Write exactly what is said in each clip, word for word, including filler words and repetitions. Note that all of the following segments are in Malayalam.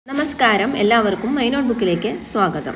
നമസ്കാരം എല്ലാവർക്കും മൈ നോട്ട്ബുക്കിലേക്ക് സ്വാഗതം.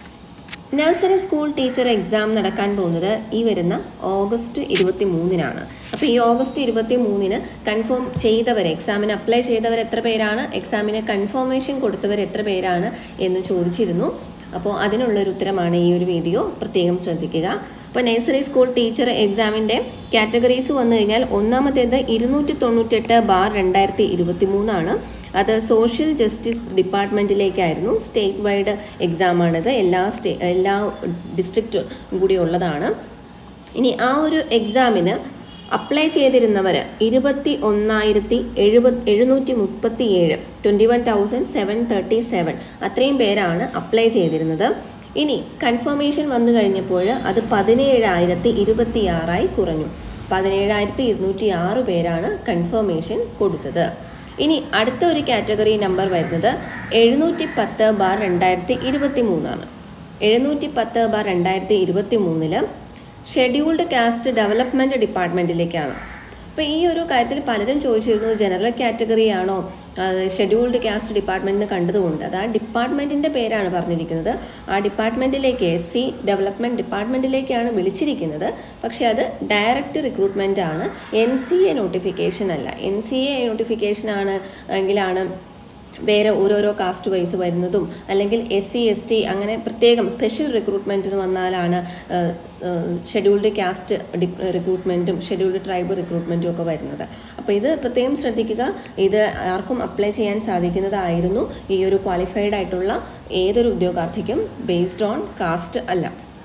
നഴ്സറി സ്കൂൾ ടീച്ചർ എക്സാം നടക്കാൻ പോകുന്നത് ഈ വരുന്ന ഓഗസ്റ്റ് ഇരുപത്തി മൂന്നിനാണ്. അപ്പോൾ ഈ ഓഗസ്റ്റ് ഇരുപത്തി മൂന്നിന് കൺഫേം ചെയ്തവർ, എക്സാമിന് അപ്ലൈ ചെയ്തവർ എത്ര പേരാണ്, എക്സാമിന് കൺഫർമേഷൻ കൊടുത്തവർ എത്ര പേരാണ് എന്ന് ചോദിച്ചിരുന്നു. അപ്പോൾ അതിനുള്ളൊരു ഉത്തരമാണ് ഈ ഒരു വീഡിയോ, പ്രത്യേകം ശ്രദ്ധിക്കുക. അപ്പോൾ നഴ്സറി സ്കൂൾ ടീച്ചർ എക്സാമിൻ്റെ കാറ്റഗറീസ് വന്നു കഴിഞ്ഞാൽ ഒന്നാമത്തേത് ഇരുന്നൂറ്റി തൊണ്ണൂറ്റെട്ട് ബാർ രണ്ടായിരത്തി ഇരുപത്തി മൂന്നാണ്. അത് സോഷ്യൽ ജസ്റ്റിസ് ഡിപ്പാർട്ട്മെൻറ്റിലേക്കായിരുന്നു. സ്റ്റേറ്റ് വൈഡ് എക്സാമാണിത്, എല്ലാ സ്റ്റേ എല്ലാ ഡിസ്ട്രിക്റ്റും കൂടി ഉള്ളതാണ്. ഇനി ആ ഒരു എക്സാമിന് അപ്ലൈ ചെയ്തിരുന്നവർ ഇരുപത്തി ഒന്നായിരത്തി എഴുപത് എഴുന്നൂറ്റി മുപ്പത്തി ഏഴ് twenty one thousand seven thirty seven അത്രയും പേരാണ് അപ്ലൈ ചെയ്തിരുന്നത്. ഇനി കൺഫർമേഷൻ വന്നു കഴിഞ്ഞപ്പോൾ അത് പതിനേഴായിരത്തി ഇരുപത്തി ആറായി കുറഞ്ഞു. പതിനേഴായിരത്തി ഇരുന്നൂറ്റി ആറ് പേരാണ് കൺഫർമേഷൻ കൊടുത്തത്. ഇനി അടുത്ത ഒരു കാറ്റഗറി നമ്പർ വരുന്നത് എഴുന്നൂറ്റി പത്ത് ബാർ രണ്ടായിരത്തി ഇരുപത്തി മൂന്നാണ്. എഴുന്നൂറ്റി പത്ത് ബാർ രണ്ടായിരത്തി ഇരുപത്തി മൂന്നില് ഷെഡ്യൂൾഡ് കാസ്റ്റ് ഡെവലപ്മെൻറ്റ് ഡിപ്പാർട്ട്മെൻറ്റിലേക്കാണ്. അപ്പോൾ ഈ ഒരു കാര്യത്തിൽ പലരും ചോദിച്ചിരുന്നു, ജനറൽ കാറ്റഗറി ആണോ ഷെഡ്യൂൾഡ് കാസ്റ്റ് ഡിപ്പാർട്ട്മെൻറ്റിന് കണ്ടതുകൊണ്ട്. അത് ആ ഡിപ്പാർട്ട്മെൻറ്റിൻ്റെ പേരാണ് പറഞ്ഞിരിക്കുന്നത്. ആ ഡിപ്പാർട്ട്മെൻറ്റിലേക്ക് എസ് സി ഡെവലപ്മെൻറ്റ് ഡിപ്പാർട്ട്മെൻറ്റിലേക്കാണ് വിളിച്ചിരിക്കുന്നത്. പക്ഷേ അത് ഡയറക്റ്റ് റിക്രൂട്ട്മെൻറ്റ് ആണ്, എൻ സി എ നോട്ടിഫിക്കേഷൻ അല്ല. എൻ സി എ നോട്ടിഫിക്കേഷൻ ആണ് എങ്കിലാണ് വേറെ ഓരോരോ കാസ്റ്റ് വൈസ് വരുന്നതും, അല്ലെങ്കിൽ എസ് സി എസ് ടി അങ്ങനെ പ്രത്യേകം സ്പെഷ്യൽ റിക്രൂട്ട്മെൻറ്റ് എന്ന് വന്നാലാണ് ഷെഡ്യൂൾഡ് കാസ്റ്റ് ഡി റിക്രൂട്ട്മെൻറ്റും ഷെഡ്യൂൾഡ് ട്രൈബ് റിക്രൂട്ട്മെൻറ്റും ഒക്കെ വരുന്നത്. അപ്പോൾ ഇത് പ്രത്യേകം ശ്രദ്ധിക്കുക. ഇത് ആർക്കും അപ്ലൈ ചെയ്യാൻ സാധിക്കുന്നതായിരുന്നു. ഈ ഒരു ക്വാളിഫൈഡ് ആയിട്ടുള്ള ഏതൊരു ഉദ്യോഗാർത്ഥിക്കും, ബേസ്ഡ് ഓൺ കാസ്റ്റ് അല്ല.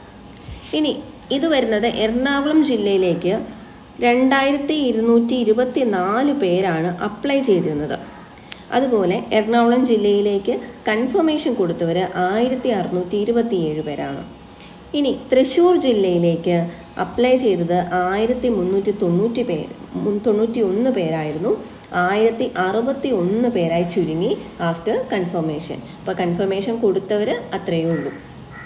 ഇനി ഇത് വരുന്നത് എറണാകുളം ജില്ലയിലേക്ക് രണ്ടായിരത്തി ഇരുന്നൂറ്റി ഇരുപത്തി നാല് പേരാണ് അപ്ലൈ ചെയ്തിരുന്നത്. അതുപോലെ എറണാകുളം ജില്ലയിലേക്ക് കൺഫർമേഷൻ കൊടുത്തവർ ആയിരത്തി അറുന്നൂറ്റി ഇരുപത്തി ഏഴ് പേരാണ്. ഇനി തൃശ്ശൂർ ജില്ലയിലേക്ക് അപ്ലൈ ചെയ്തത് ആയിരത്തി മുന്നൂറ്റി തൊണ്ണൂറ്റി പേര് തൊണ്ണൂറ്റി ഒന്ന് പേരായിരുന്നു. ആയിരത്തി അറുപത്തി ഒന്ന് പേരായി ചുരുങ്ങി ആഫ്റ്റർ കൺഫർമേഷൻ. അപ്പോൾ കൺഫർമേഷൻ കൊടുത്തവർ അത്രയേ ഉള്ളൂ.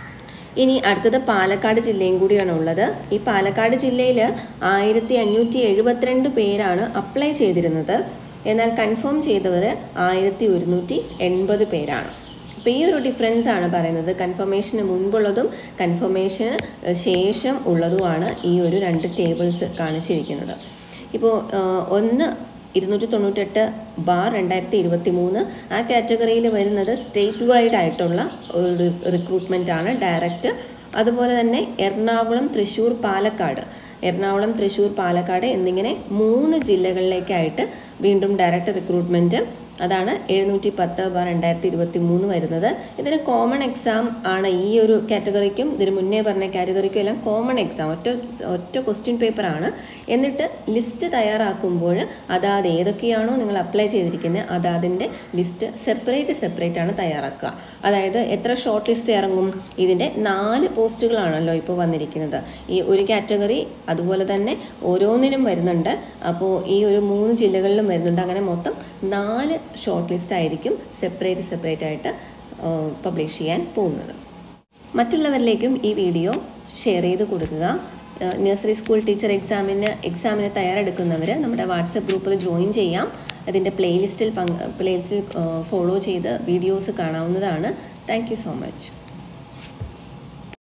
ഇനി അടുത്തത് പാലക്കാട് ജില്ലയും കൂടിയാണ് ഉള്ളത്. ഈ പാലക്കാട് ജില്ലയിൽ ആയിരത്തി അഞ്ഞൂറ്റി എഴുപത്തിരണ്ട് പേരാണ് അപ്ലൈ ചെയ്തിരുന്നത്. എന്നാൽ കൺഫേം ചെയ്തവർ ആയിരത്തി ഒരുന്നൂറ്റി എൺപത് പേരാണ്. അപ്പോൾ ഈ ഒരു ഡിഫറൻസ് ആണ് പറയുന്നത്. കൺഫർമേഷന് മുൻപുള്ളതും കൺഫർമേഷന് ശേഷം ഉള്ളതുമാണ് ഈ ഒരു രണ്ട് ടേബിൾസ് കാണിച്ചിരിക്കുന്നത്. ഇപ്പോൾ ഒന്ന് ഇരുന്നൂറ്റി തൊണ്ണൂറ്റെട്ട് ബാർ രണ്ടായിരത്തി ഇരുപത്തി മൂന്ന് ആ കാറ്റഗറിയിൽ വരുന്നത് സ്റ്റേറ്റ് വൈഡ് ആയിട്ടുള്ള ഒരു റിക്രൂട്ട്മെൻ്റ് ആണ്, ഡയറക്റ്റ്. അതുപോലെ തന്നെ എറണാകുളം, തൃശ്ശൂർ, പാലക്കാട് എറണാകുളം തൃശ്ശൂർ പാലക്കാട് എന്നിങ്ങനെ മൂന്ന് ജില്ലകളിലേക്കായിട്ട് വീണ്ടും ഡയറക്റ്റ് റിക്രൂട്ട്മെൻറ്റ്. അതാണ് എഴുന്നൂറ്റി പത്ത് ബാർ രണ്ടായിരത്തി ഇരുപത്തി മൂന്ന് വരുന്നത്. ഇതിന് കോമൺ എക്സാം ആണ്. ഈ ഒരു കാറ്റഗറിക്കും ഇതിന് മുന്നേ പറഞ്ഞ കാറ്റഗറിക്കും എല്ലാം കോമൺ എക്സാം, ഒറ്റ ഒറ്റ ക്വസ്റ്റ്യൻ പേപ്പറാണ്. എന്നിട്ട് ലിസ്റ്റ് തയ്യാറാക്കുമ്പോൾ അതാത് ഏതൊക്കെയാണോ നിങ്ങൾ അപ്ലൈ ചെയ്തിരിക്കുന്നത് അതാതിൻ്റെ ലിസ്റ്റ് സെപ്പറേറ്റ് സെപ്പറേറ്റ് ആണ് തയ്യാറാക്കുക. അതായത് എത്ര ഷോർട്ട് ലിസ്റ്റ് ഇറങ്ങും, ഇതിൻ്റെ നാല് പോസ്റ്റുകളാണല്ലോ ഇപ്പോൾ വന്നിരിക്കുന്നത്. ഈ ഒരു കാറ്റഗറി അതുപോലെ തന്നെ ഓരോന്നിനും വരുന്നുണ്ട്. അപ്പോൾ ഈ ഒരു മൂന്ന് ജില്ലകളിലും വരുന്നുണ്ട്. അങ്ങനെ മൊത്തം നാല് ഷോർട്ട് ലിസ്റ്റ് ആയിരിക്കും സെപ്പറേറ്റ് സെപ്പറേറ്റ് ആയിട്ട് പബ്ലിഷ് ചെയ്യാൻ പോകുന്നത്. മറ്റുള്ളവരിലേക്കും ഈ വീഡിയോ ഷെയർ ചെയ്ത് കൊടുക്കുക. നഴ്സറി സ്കൂൾ ടീച്ചർ എക്സാമിന് എക്സാമിന് തയ്യാറെടുക്കുന്നവർ നമ്മുടെ വാട്സപ്പ് ഗ്രൂപ്പിൽ ജോയിൻ ചെയ്യാം. അതിൻ്റെ പ്ലേലിസ്റ്റിൽ പങ്ക് പ്ലേലിസ്റ്റിൽ ഫോളോ ചെയ്ത് വീഡിയോസ് കാണാവുന്നതാണ്. Thank you so much.